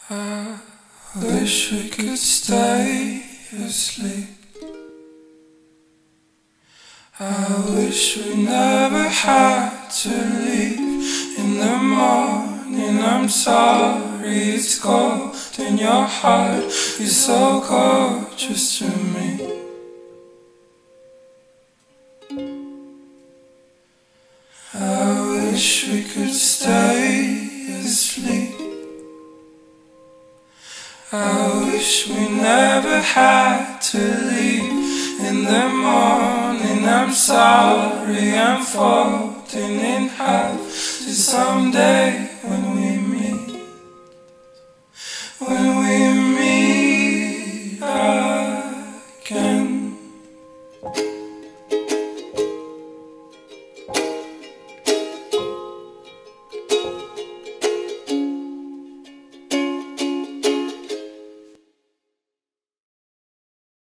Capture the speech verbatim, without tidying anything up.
I wish we could stay asleep. I wish we never had to leave. In the morning I'm sorry it's cold in your heart. You're so gorgeous to me. I wish we could stay asleep. I wish we never had to leave. In the morning I'm sorry I'm folding in half. Just someday when we